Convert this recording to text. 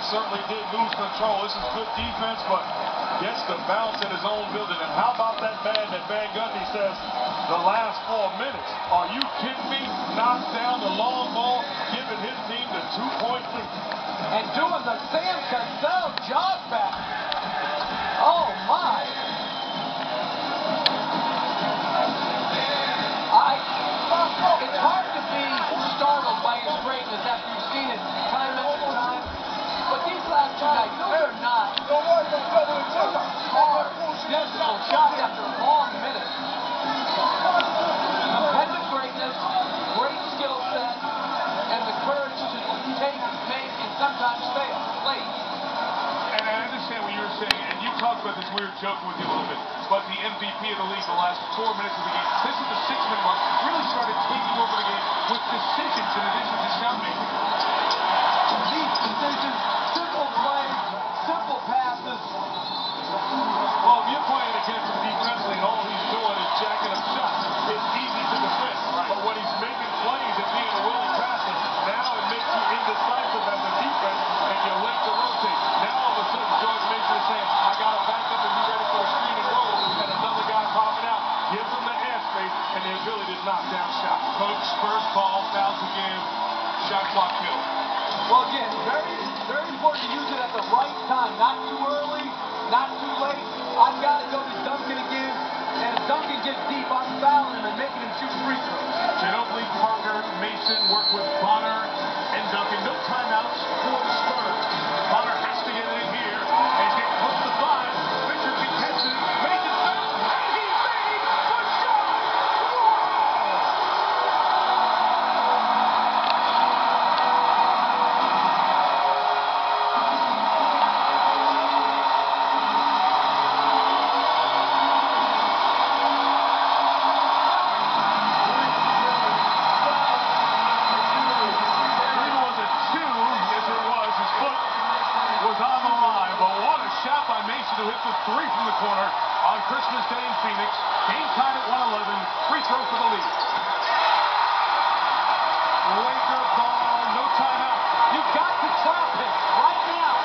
certainly did lose control. This is good defense, but gets the bounce in his own building. And how about that man that Van Gundy says the last 4 minutes? Are you kidding me? Knocked down the long ball, giving his team the 2-point lead. And doing the Sam Cassell jog back. Oh, my. It's hard to be startled by his greatness after you've seen it time after time. But these last 2 nights, those are not hard, difficult shots after long minutes. Competitive greatness, great skill set, and the courage to take, make, and sometimes fail late. And I understand what you were saying, and you talked about this. We were joking with you a little bit, but the MVP of the league the last 4 minutes of the game. This is the 6-minute mark. Really started taking over the game with decisions in addition to shot making. These decisions, simple plays, simple passes. Well, if you're playing against him defensively and all he's doing is jacking up shots, it's easy to defend. Right. But when he's making plays and being a willing passer, now it makes you indecisive as a defense, and you're late to rotate. Now all of a sudden, George Mason is saying, I got to back up and be ready for the screen and roll, and another guy popping out gives him the airspace and the ability to knock down shots. Coach, Spurs call, fouls again, shot clock kill. Well, again, very, very important to use it at the right time. Not too early, not too late. I've got to go to Duncan again, and if Duncan gets deep, I'm fouling him and making him shoot free throws. Ginobili, Parker, Mason work with Bonner and Duncan. No timeouts for the Spurs. Bonner has to get it in here and get close to 5. Richardson catches it. Mason fouls, and he made the shot. On the line, but what a shot by Mason who hit the 3 from the corner on Christmas Day in Phoenix. Game tied at 111. Free throw for the lead. Laker ball, no timeout. You've got to trap him right now.